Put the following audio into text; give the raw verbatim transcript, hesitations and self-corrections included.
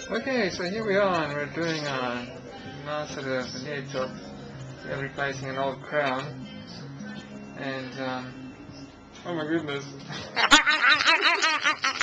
Okay, so here we are, and we're doing a nice sort of veneer job. We're replacing an old crown, and um, oh my goodness.